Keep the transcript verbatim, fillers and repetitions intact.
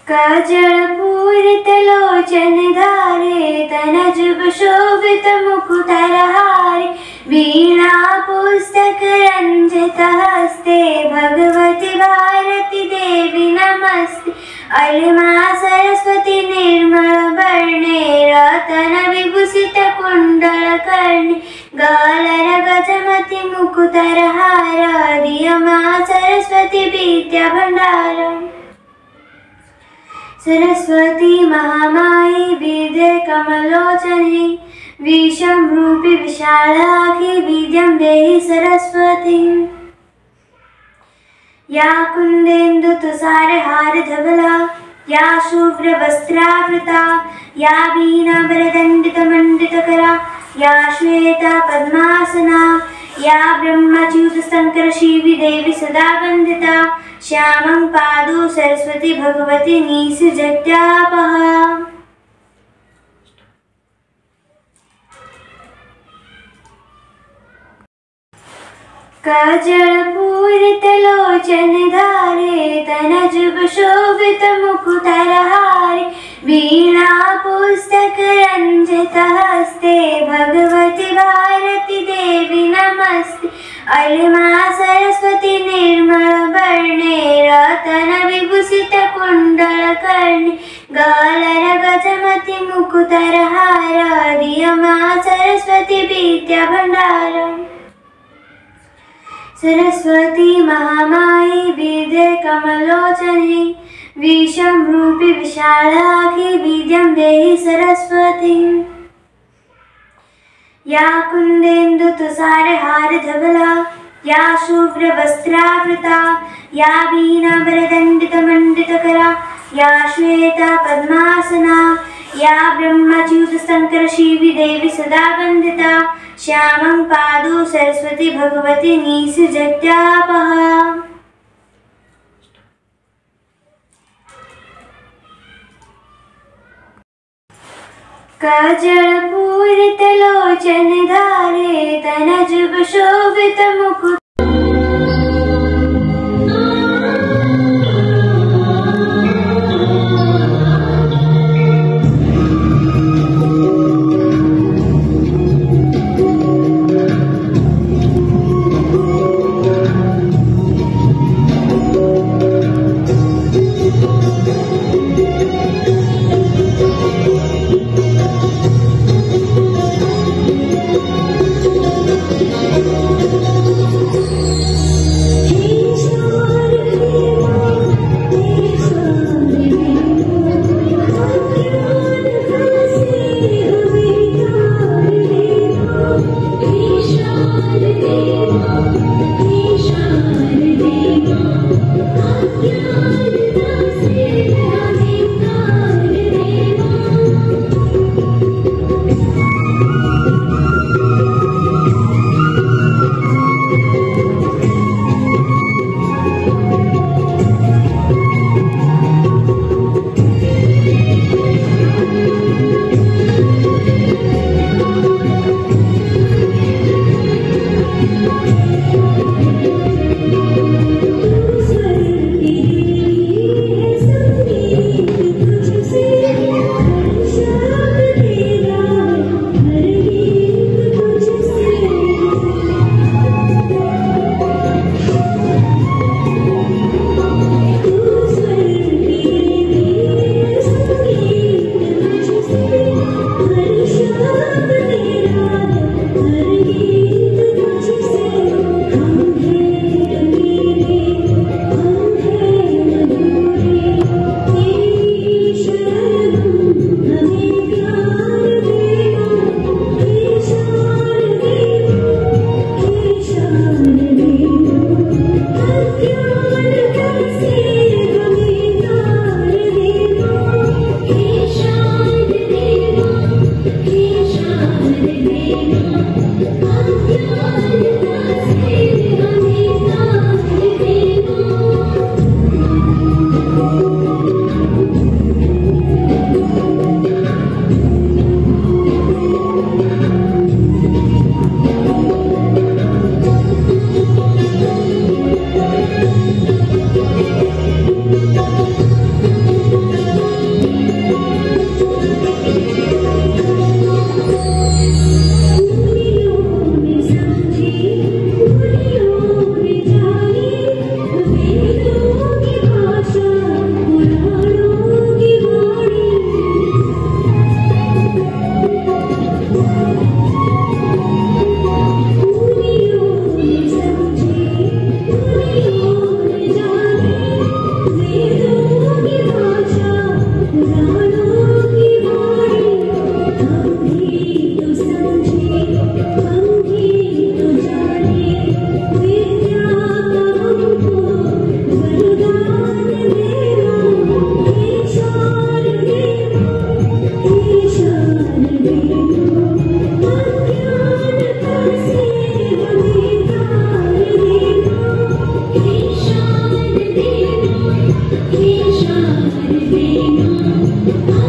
काजलपूरित लोचन धारे तनजुग शोभित मुकुटहारे वीणा पुस्तक रंजित हस्ते भगवती भारती देवी नमस्ते। अलिमा सरस्वती निर्मल वर्णे रतन विभूषित कुंडल कर्णे गालर गजमति मुकुटहार दियमा सरस्वती विद्या भंडार। सरस्वती महामाई विद्ये कमलोचने विषम रूपी विशालाक्षी विद्यां देहि सरस्वती। या कुंदेन्दु तुषारहार धवला या शुभ्र वस्त्रावृता या वीणा वरदंडित मंडितकरा या श्वेता पद्मासना या ब्रह्मच्युत शंकर शिवी देवी सदा वंदिता। श्यामं पादौ सरस्वती भगवती निःसृजत्यापहा। काजलपूरित लोचन धारे तनजुग शोभित मुकुटहारे वीणा पुस्तक रंजित हस्ते भगवती भारती देवी नमस्ते। अलिमा सरस्वती निर्मल वर्णे रतन विभूषित कुंडल कर्णे गालर गजमति मुकुटहार दियमा सरस्वती विद्या भंडार। सरस्वती महामाई विद्ये कमलोचने विषम रूपी विशालाक्षी विद्यां देहि सरस्वती। या कुंदेन्दु तुषारहार धवला या शुभ्र वस्त्रावृता या वीणा वरदंडित मंडितकरा या श्वेता पद्मासना या ब्रह्मच्युत शंकर शिवी देवी सदा वंदिता। श्यामं पादौ सरस्वती भगवती निःसृजत्यापहा। काजलपूरित लोचन धारे तनजुग शोभित मुकुट शारदे मां